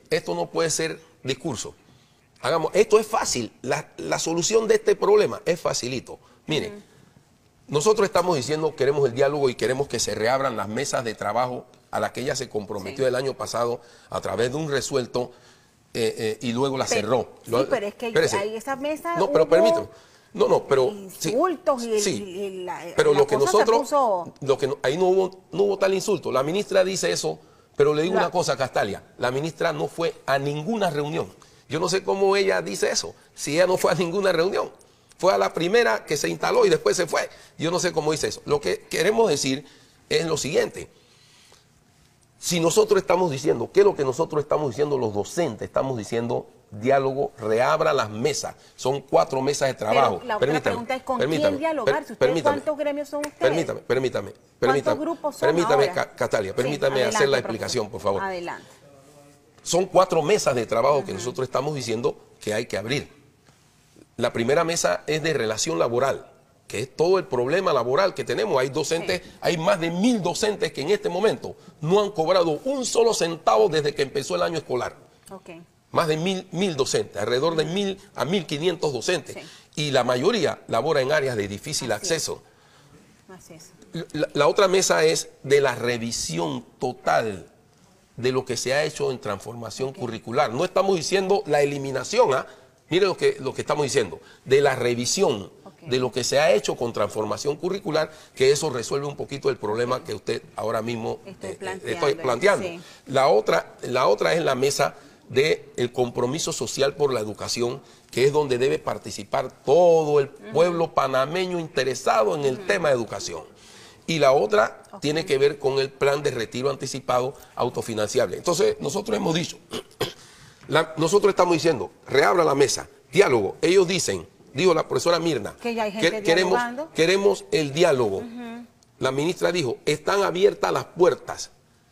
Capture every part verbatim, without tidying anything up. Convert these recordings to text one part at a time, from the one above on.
esto no puede ser discurso. Hagamos, esto es fácil, la, la solución de este problema es facilito. Miren, uh-huh. nosotros estamos diciendo queremos el diálogo y queremos que se reabran las mesas de trabajo a las que ella se comprometió sí. el año pasado a través de un resuelto eh, eh, y luego la pero, cerró. Sí, Lo, pero es que hay esa mesa. No, pero permítame. No, no, pero insultos sí, y, el, sí, y la, pero la lo que nosotros, puso... lo que no, ahí no hubo, no hubo tal insulto. La ministra dice eso, pero le digo la... una cosa, Castalia, la ministra no fue a ninguna reunión. Yo no sé cómo ella dice eso, si ella no fue a ninguna reunión. Fue a la primera que se instaló y después se fue. Yo no sé cómo dice eso. Lo que queremos decir es lo siguiente. Si nosotros estamos diciendo, ¿qué es lo que nosotros estamos diciendo los docentes? Estamos diciendo diálogo, reabra las mesas. Son cuatro mesas de trabajo. Pero la otra permítame, pregunta es ¿con permítame, quién dialogar? Per, si ustedes, permítame, ¿cuántos gremios son ustedes? Permítame, permítame. permítame ¿Cuántos grupos son Permítame, ahora? Castalia, permítame sí, adelante, hacer la profesor. explicación, por favor. Adelante. Son cuatro mesas de trabajo uh-huh. que nosotros estamos diciendo que hay que abrir. La primera mesa es de relación laboral, que es todo el problema laboral que tenemos. Hay docentes, sí. hay más de mil docentes que en este momento no han cobrado un solo centavo desde que empezó el año escolar. Okay. Más de mil, mil docentes, alrededor de mil a mil quinientos docentes. Sí. Y la mayoría labora en áreas de difícil Así acceso. Es. Así es. La, la otra mesa es de la revisión total de lo que se ha hecho en transformación okay. curricular. No estamos diciendo la eliminación, ¿ah? Mire lo que, lo que estamos diciendo, de la revisión okay. de lo que se ha hecho con transformación curricular, que eso resuelve un poquito el problema okay. que usted ahora mismo estoy eh, planteando. Estoy planteando. Sí. La, otra, la otra es la mesa del compromiso social por la educación, que es donde debe participar todo el pueblo uh-huh. panameño interesado en el uh-huh. tema de educación. Y la otra okay. tiene que ver con el plan de retiro anticipado autofinanciable. Entonces, nosotros hemos dicho... La, nosotros estamos diciendo, reabra la mesa, diálogo. Ellos dicen, dijo la profesora Mirna, que ya hay gente que queremos, queremos el diálogo. Uh-huh. La ministra dijo, están abiertas las puertas.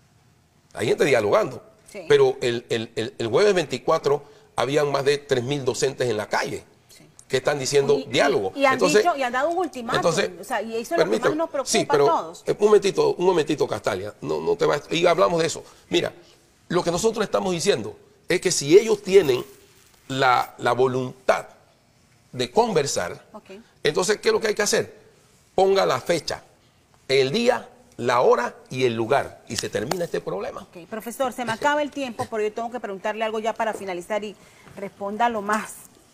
Hay gente dialogando, sí. pero el, el, el, el jueves veinticuatro habían más de tres mil docentes en la calle sí. que están diciendo y, diálogo. Y, y, han entonces, dicho, y han dado un ultimátum. Entonces, o sea, y eso es lo que más nos preocupa sí, pero, a todos. Un momentito, un momentito, Castalia. No, no te vas, y hablamos de eso. Mira, lo que nosotros estamos diciendo es que si ellos tienen la, la voluntad de conversar, okay. entonces, ¿qué es lo que hay que hacer? Ponga la fecha, el día, la hora y el lugar, y se termina este problema. Okay. Profesor, se me acaba el tiempo, pero yo tengo que preguntarle algo ya para finalizar y responda lo más.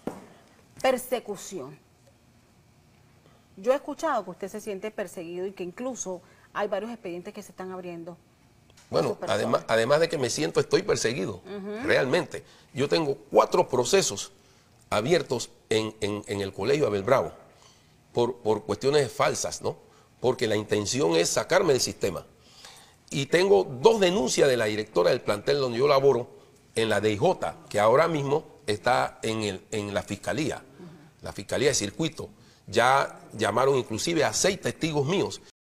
Persecución. Yo he escuchado que usted se siente perseguido y que incluso hay varios expedientes que se están abriendo. Bueno, además, además de que me siento, estoy perseguido, uh-huh. realmente. Yo tengo cuatro procesos abiertos en, en, en el colegio Abel Bravo por, por cuestiones falsas, ¿no? Porque la intención es sacarme del sistema. Y tengo dos denuncias de la directora del plantel donde yo laboro en la D I J, que ahora mismo está en, el, en la fiscalía, uh-huh. la fiscalía de circuito. Ya llamaron inclusive a seis testigos míos